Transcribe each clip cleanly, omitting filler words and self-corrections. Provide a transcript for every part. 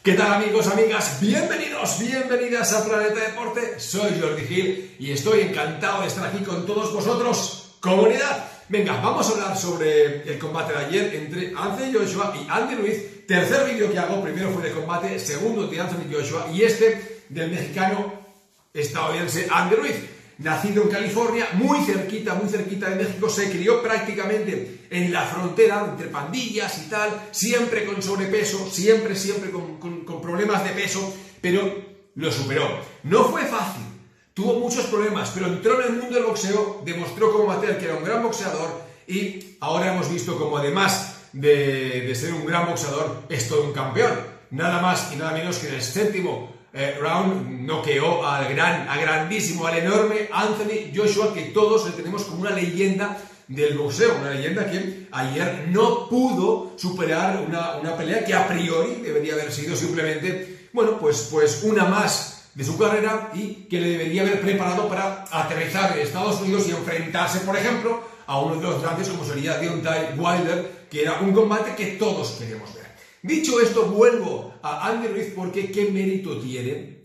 ¿Qué tal amigos, amigas? Bienvenidos, bienvenidas a Planeta Deporte. Soy Jordi Gil y estoy encantado de estar aquí con todos vosotros, comunidad. Venga, vamos a hablar sobre el combate de ayer entre Anthony Joshua y Andy Ruiz. Tercer vídeo que hago, primero fue de combate, segundo de Anthony Joshua y este del mexicano estadounidense Andy Ruiz. Nacido en California, muy cerquita de México, se crió prácticamente en la frontera, entre pandillas y tal, siempre con sobrepeso, siempre con problemas de peso, pero lo superó. No fue fácil, tuvo muchos problemas, pero entró en el mundo del boxeo, demostró como amateur que era un gran boxeador y ahora hemos visto como además de ser un gran boxeador, es todo un campeón. Nada más y nada menos que en el séptimo round noqueó al grandísimo, al enorme Anthony Joshua, que todos le tenemos como una leyenda del boxeo, una leyenda que ayer no pudo superar una pelea que a priori debería haber sido simplemente, bueno, pues una más de su carrera y que le debería haber preparado para aterrizar en Estados Unidos y enfrentarse, por ejemplo, a uno de los grandes como sería Deontay Wilder, que era un combate que todos queríamos ver. Dicho esto, vuelvo a Andy Ruiz porque qué mérito tiene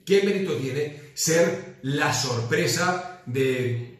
ser la sorpresa de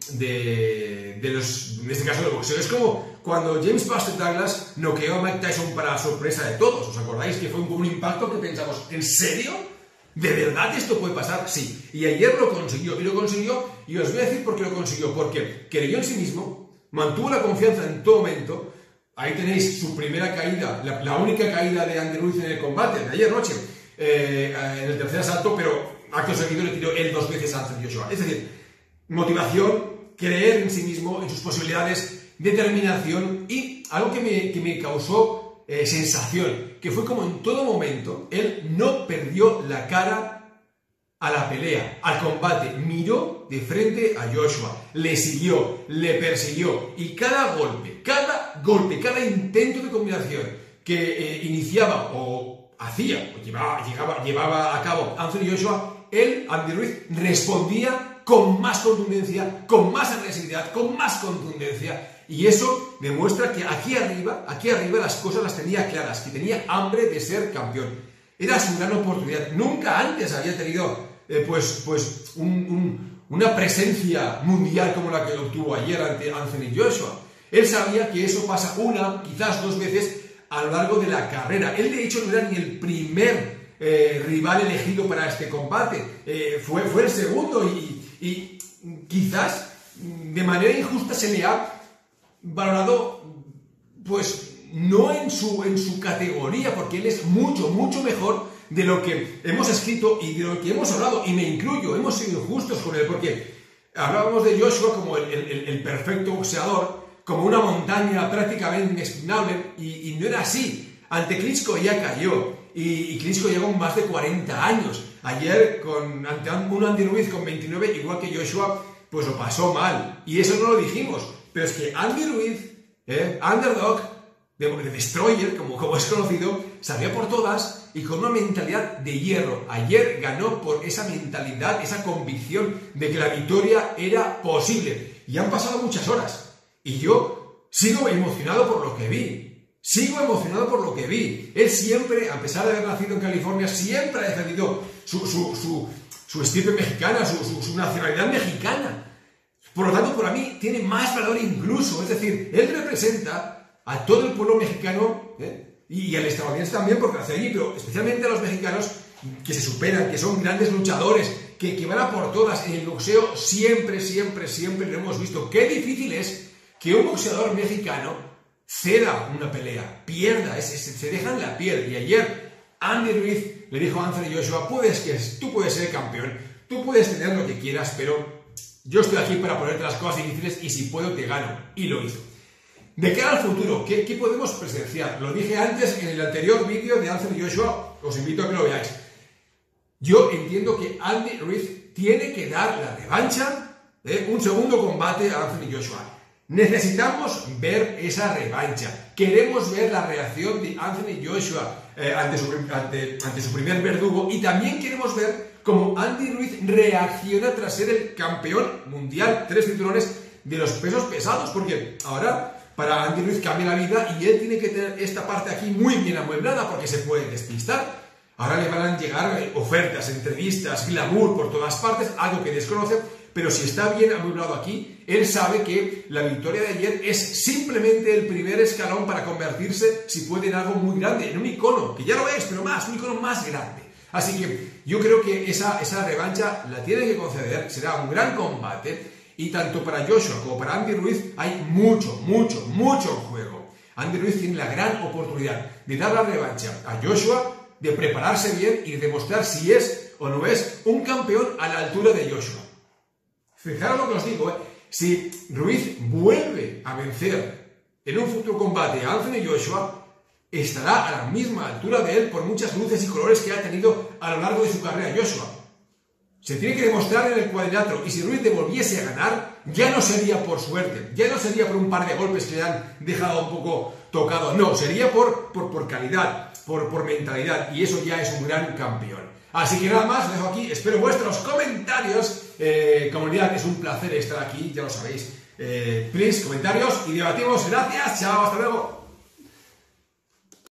los, en este caso del boxeo. Es como cuando James Buster Douglas noqueó a Mike Tyson para sorpresa de todos. ¿Os acordáis que fue un impacto que pensamos, ¿en serio? ¿De verdad esto puede pasar? Sí. Y ayer lo consiguió, y os voy a decir por qué lo consiguió. Porque creyó en sí mismo, mantuvo la confianza en todo momento. Ahí tenéis su primera caída, la única caída de Andy Ruiz en el combate, de ayer noche, en el tercer asalto, pero acto seguido le tiró él 2 veces a Anthony Joshua. Es decir, motivación, creer en sí mismo, en sus posibilidades, determinación y algo que me causó sensación, que fue como en todo momento, él no perdió la cara a la pelea, al combate, miró de frente a Joshua, le siguió, le persiguió y cada golpe, cada intento de combinación que iniciaba o hacía, o llevaba a cabo Anthony Joshua, Andy Ruiz respondía con más contundencia, con más agresividad, con más contundencia y eso demuestra que aquí arriba las cosas las tenía claras, que tenía hambre de ser campeón. Era su gran oportunidad, nunca antes había tenido una presencia mundial como la que obtuvo ayer ante Anthony Joshua. Él sabía que eso pasa una, quizás 2 veces a lo largo de la carrera. Él de hecho no era ni el primer rival elegido para este combate, fue el segundo y quizás de manera injusta se le ha valorado pues no en su categoría, porque él es mucho mejor de lo que hemos escrito y de lo que hemos hablado, y me incluyo, hemos sido injustos con él, porque hablábamos de Joshua como el perfecto boxeador, como una montaña prácticamente inexpugnable, y no era así. Ante Klitschko ya cayó, y Klitschko llegó con más de 40 años. Ayer, ante un Andy Ruiz con 29, igual que Joshua, pues lo pasó mal, y eso no lo dijimos, pero es que Andy Ruiz, underdog, de Destroyer, como es conocido, salía por todas y con una mentalidad de hierro. Ayer ganó por esa mentalidad, esa convicción de que la victoria era posible. Y han pasado muchas horas. Y yo sigo emocionado por lo que vi. Él siempre, a pesar de haber nacido en California, siempre ha defendido su estirpe mexicana, su nacionalidad mexicana. Por lo tanto, para mí, tiene más valor incluso. Es decir, él representa a todo el pueblo mexicano y al estadounidense también porque nace allí, pero especialmente a los mexicanos que se superan, que son grandes luchadores, que van a por todas. En el boxeo siempre lo hemos visto. Qué difícil es que un boxeador mexicano ceda una pelea, pierda, se deja en la piel. Y ayer Andy Ruiz le dijo a Anthony Joshua, tú puedes ser campeón, tú puedes tener lo que quieras, pero yo estoy aquí para ponerte las cosas difíciles y si puedo te gano. Y lo hizo. De cara al futuro, ¿qué podemos presenciar? Lo dije antes en el anterior vídeo de Anthony Joshua, os invito a que lo veáis. Yo entiendo que Andy Ruiz tiene que dar la revancha, un segundo combate a Anthony Joshua. Necesitamos ver esa revancha. Queremos ver la reacción de Anthony Joshua ante su primer verdugo y también queremos ver cómo Andy Ruiz reacciona tras ser el campeón mundial, 3 cinturones de los pesos pesados, porque ahora para Andy Ruiz cambia la vida y él tiene que tener esta parte aquí muy bien amueblada porque se puede despistar. Ahora le van a llegar ofertas, entrevistas, glamour por todas partes, algo que desconoce, pero si está bien amueblado aquí, él sabe que la victoria de ayer es simplemente el primer escalón para convertirse, si puede, en algo muy grande, en un icono, que ya lo es, pero un icono más grande. Así que yo creo que esa revancha la tiene que conceder, será un gran combate, y tanto para Joshua como para Andy Ruiz hay mucho en juego. Andy Ruiz tiene la gran oportunidad de dar la revancha a Joshua, de prepararse bien y de demostrar si es o no es un campeón a la altura de Joshua. Fijaros lo que os digo, si Ruiz vuelve a vencer en un futuro combate a Anthony Joshua, estará a la misma altura de él por muchas luces y colores que ha tenido a lo largo de su carrera Joshua. Se tiene que demostrar en el cuadrilátero, y si Ruiz le volviese a ganar, ya no sería por suerte, ya no sería por un par de golpes que le han dejado un poco tocado, no, sería por calidad, por mentalidad, y eso ya es un gran campeón. Así que nada más, lo dejo aquí, espero vuestros comentarios. Comunidad, es un placer estar aquí, ya lo sabéis. Please, comentarios y debatimos. Gracias, chao, hasta luego.